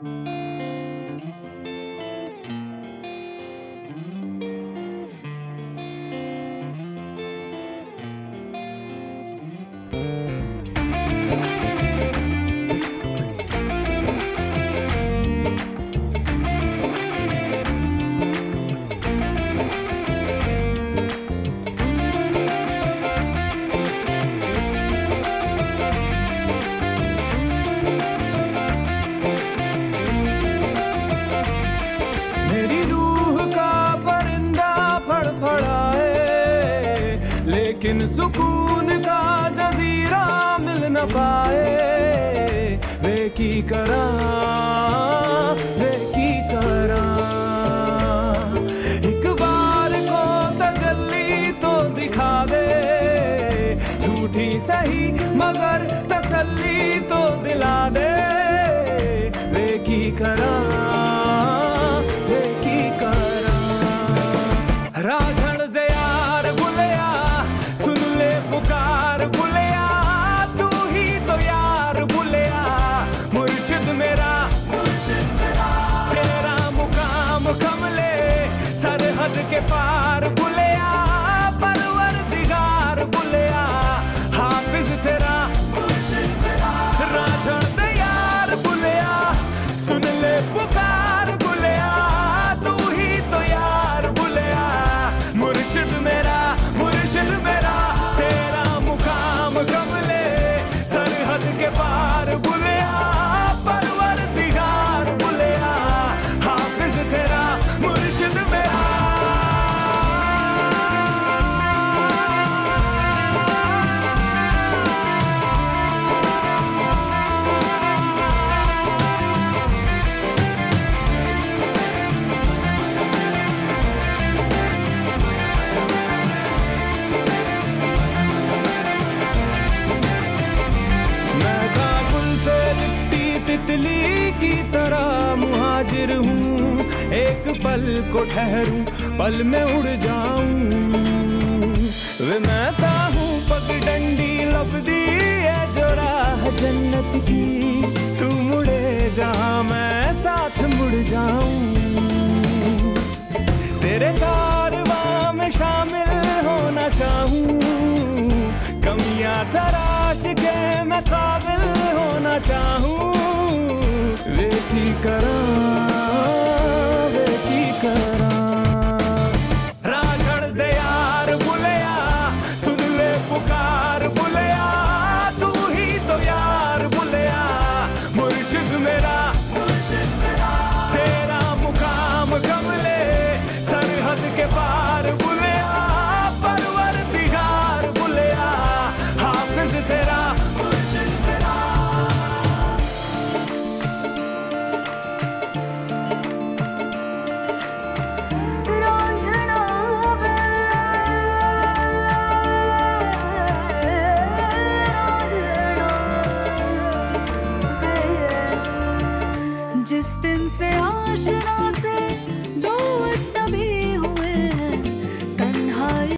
मेरी रूह का परिंदा फड़फड़ाए, लेकिन सुकून का जजीरा मिल न पाए। वे की करा एक बार को तजल्ली तो दिखा दे, झूठी सही मगर तसल्ली तो दिला दे। वे की करा राधण दे यार बुलिया, सुन ले पुकार बुलिया, तू ही तो यार बुलिया। मुर्शिद मेरा तेरा मुकाम कमले सरहद के पार बुलिया। परवरदिगार बुलिया, हाफिज तेरा राधण दे यार बुलिया, सुन ले पुकार बुलिया, तू ही तो यार बुलिया। मुर्शिद मेरा तेरा मुकाम कमले सरहद के पार बुलिया। परवरदिगार बुलिया, हाफिज तेरा मुर्शिद मेरा। तितली की तरह मुहाजिर हूँ, एक पल को ठहरूं पल में उड़ जाऊं। वे मैं हूँ पगडंडी लपदी है जो राह जन्नत की, तू मुड़े जहाँ मैं साथ मुड़ जाऊं। तेरे कारवां में शामिल होना चाहूं, कमियां तराश के मैं काबिल होना चाहूं।